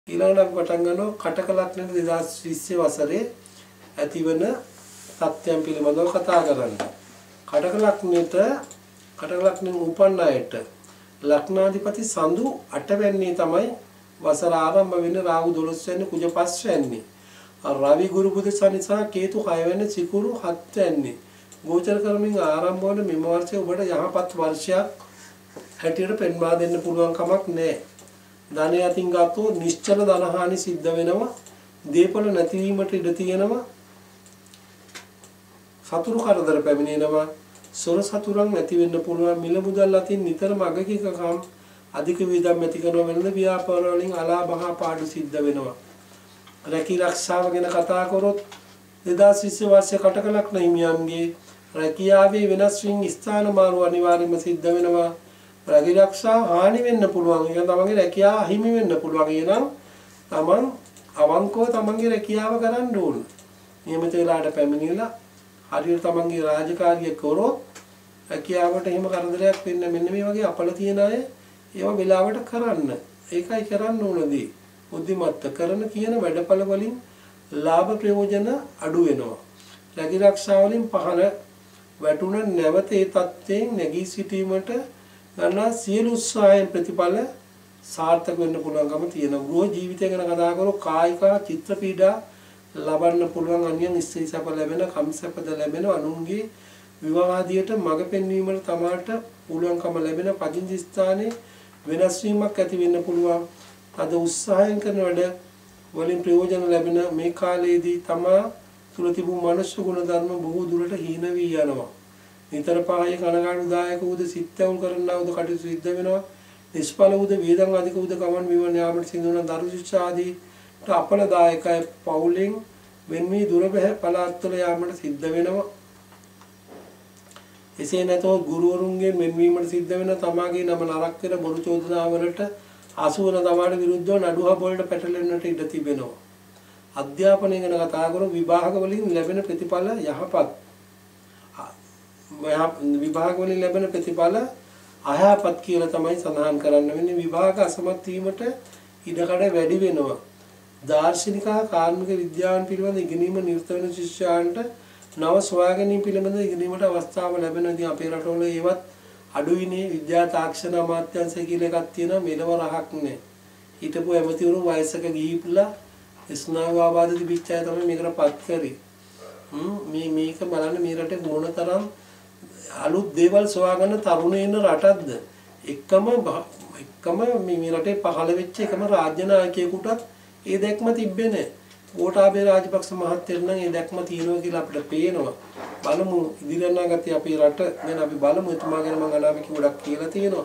ඊළඟට අපි පටන් ගන්නවා කටක ලග්නෙට 2020 වසරේ ඇතිවන තත්ත්වයන් පිළිබඳව කතා කරන්න. කටක ලග්නෙන් උපන් අයට ලග්නාධිපති සඳු 8 වෙනිනේ තමයි වසර ආරම්භ වෙන්නේ. රාහු 12 වෙනි කුජ 5 වෙනිනේ. රවි ගුරු බුධ ශනි සහ කේතු 6 වෙනි සිකුරු 7 වෙනිනේ. ගෝචර කරමින් ආරම්භ වන මෙම වර්ෂය ඔබට යහපත් වර්ෂයක් හැටියට පෙන්වා දෙන්න පුළුවන් කමක් නැහැ. ධනය අතින් ගත්තොත් නිශ්චල ධනහානි සිද්ධ වෙනවා. දීපල නැතිවීමට ඉඩ තියෙනවා. සතුරු කරදර පැමිණෙනවා. සොර සතුරන් නැති වෙන්න පුළුවන්. මිල මුදල් අතින් නිතරම අගකිකකම් අධික වියදම් ඇති කරන වෙනද ව්‍යාපාර වලින් අලාභ පාඩු සිද්ධ වෙනවා. රැකී ආරක්ෂාව ගැන කතා කරොත් 2020 වර්ෂයේ කටක ලග්න හිමියන්ගේ රැකියාවේ වෙනස් වීම ස්ථාන මාරු අනිවාර්යයෙන්ම සිද්ධ වෙනවා. රැකී ආරක්ෂාව හානි වෙන්න පුළුවන්. ඒක තමන්ගේ රැකියාව අහිමි වෙන්න පුළුවන්. එනම් තමන් අවංකව තමන්ගේ රැකියාව කරන්න ඕන. නියමිත වෙලාවට පැමිණිලා හරියට තමන්ගේ රාජකාරිය කරොත් රැකියාවට එහෙම කරදරයක් වෙන්න මෙන්න මේ වගේ අපල තියන අය ඒවා වෙලාවට කරන්න. ඒකයි කරන්න ඕනදී. බුද්ධිමත්ත කරන කියන වැඩපළ වලින් ලාභ ප්‍රයෝජන අඩු වෙනවා. රැකී ආරක්ෂා වලින් පහළ වැටුණ නැවත ඒ තත්ත්වයෙන් නැගී සිටීමට ගන්නා සියලු උත්සාහයන් ප්‍රතිඵල සාර්ථක වෙන්න පුළුවන්කම තියෙනවා. ගෘහ ජීවිතය ගැන කතා කරලා කායික චිත්‍ර පීඩා ලබන්න පුළුවන්. අන්‍යයන් ස්ත්‍රී සැප ලැබෙන, කම් සැපද ලැබෙන, අනුන්ගේ විවාහාදියට මඟ පෙන්වීමට තමාට පුළුවන්කම ලැබෙන. පදිංචි ස්ථානයේ වෙනස් වීමක් ඇති වෙන්න පුළුවන්. අද උත්සාහයෙන් කරන වැඩ වලින් ප්‍රයෝජන ලැබෙන මේ කාලයේදී තමා තුල තිබූ මනුෂ්‍ය ගුණ ධර්ම බොහෝ දුරට හීන වී යනවා. නිතර පහය කනගාටුදායක උද සිත්ඇවුල් කරන්නා උද කටයුතු සිද්ධ වෙනවා. නිෂ්ඵල උද වේදන් අධික උද ගමන් විමන යාමට සිදුවන දරු ශික්ෂා ආදී අපලදායකයි පවුලෙන් වෙන මේ දුර බැහැ පළාත්වල යාමට සිද්ධ වෙනවා. එසේ නැතොත් ගුරුවරුන්ගේ මෙන්වීමට සිද්ධ වෙන තමාගේ නම නරක වෙන බොරු චෝදනාවලට අසුවන තමාට විරුද්ධව නඩුව වලට පැටලෙන්නට ඉඩ තිබෙනවා. අධ්‍යාපනය ගැන කතා කරොත් විභාග වලින් ලැබෙන ප්‍රතිඵල යහපත්. විභාග වලින් ලැබෙන ප්‍රතිඵල අයහපත් කියලා තමයි සඳහන් කරන්න වෙන්නේ. විභාග අසමත් වීමට ඉඩකඩ වැඩි වෙනවා. දාර්ශනික කාර්මික විද්‍යාවන් පිළිබඳ ඉගෙනීම නිරත වෙන ශිෂ්‍යයන්ට නව සොයා ගැනීම පිළිබඳ ඉගෙනීමට අවස්ථාව ලැබෙනවා. ඉතින් අපේ රටවල ඒවත් අඩුයිනේ. විද්‍යා තාක්ෂණ අමාත්‍යාංශය කියලා එකක් තියෙනවා. මෙලව රහක් නැහැ. හිටපු ඇමතිවරු වයසක ගිහිපුලා ස්නායු ආබාධ තිබිච්ච අය තමයි මේකට පත් කරේ. මේක බලන්න මේ රටේ මොනතරම් අලුත් දේවල් සොයාගන්න තරුණයින් රටක්ද. එකම මේ රටේ පහළ වෙච්ච එකම රාජ්‍ය නායකයෙකුටත් ඒ දැක්ම තිබ්බේ නැහැ. ගෝඨාභය රාජපක්ෂ මහත්තයන් නම් ඒ දැක්ම තියෙනවා කියලා අපිට පේනවා. බලමු ඉදිරියට යනාගත්තේ අපේ රට ගැන අපි බලමු. එතුමා ගැන මම අනාවක ගොඩක් කියලා තියෙනවා.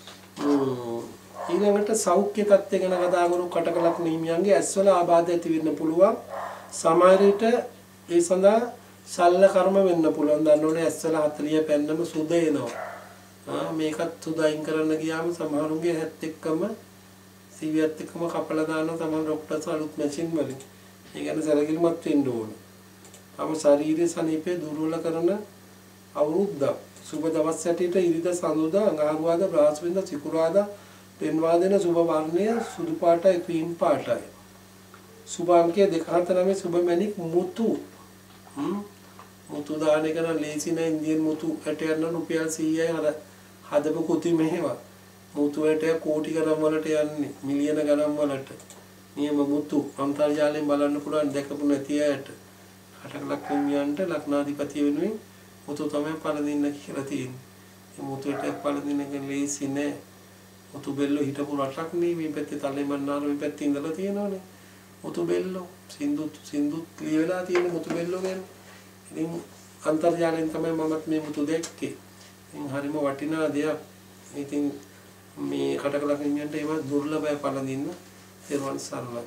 ඊළඟට සෞඛ්‍ය තත්ත්වය ගැන කතා කරමු. කටක ලග්න හිමියන්ගේ ඇස්වල ආබාධ ඇති වෙන්න පුළුවන්. සමහර විට ඒ සඳහා ශල්‍ය කර්ම වෙන්න පුළුවන්. දන්නෝනේ ඇස්වල 40 පැන්නම සුද එනවා. මේකත් සුද අයින් කරන්න ගියාම සමහරුන්ගේ හැත් එක්කම සිවියත් එක්කම කපලා දානවා. තමයි ડોක්ටර්ස් අලුත් මැෂින් වලින්. ඒ ගැන සැලකිලිමත් වෙන්න ඕන. තම ශරීරයේ සනීපය දුර්වල කරන අවුරුද්දක්. සුබ දවස් ඇටියට ඉරිදා සඳුදා අඟහරුවාදා බ්‍රහස්පතින්දා සිකුරාදා පෙන්වා දෙන සුබ වර්ණය සුදු පාටයි ක්‍රීම් පාටයි. සුබ අංකය 249 සුබ මැණික් මුතු. මුතු දාන එක නම් ලේසි නෑ. ඉන්දියන් මුතු ඇටයක් නම් රුපියල් 100යි. අර හදපු කුති මෙහෙම. මුතු ඇටය කෝටි ගණන් වලට යන්නේ. මිලියන ගණන් වලට. නියම මුතු අන්තර්ජාලයෙන් බලන්න පුළුවන් දැකපු නැති අයට. කටක ලග්නයන්ට ලග්නාධිපති වෙනුවෙන් මුතු තමයි පළදින්න කියලා තියෙන්නේ. මේ මුතු ඇටයක් පළදින්න එක ලේසි නෑ. මුතු බෙල්ලෝ හිටපු රටක් නේ. මේ පැත්තේ තලෙමන්නාර මේ පැත්තේ ඉඳලා තියෙනවනේ. මුතු බෙල්ලෝ සින්දුත් ලියලා තියෙන මුතු බෙල්ලෝ ගැන. ඉතින් අන්තර්ජාලයෙන් තමයි මමත් මේ මුතු දැක්කේ. ඉතින් හරිම වටිනා දෙයක්. ඉතින් මේ කටක ලග්නයන්ට ඒවා දුර්ලභයි පළදින්න. ඒවන් සරලයි.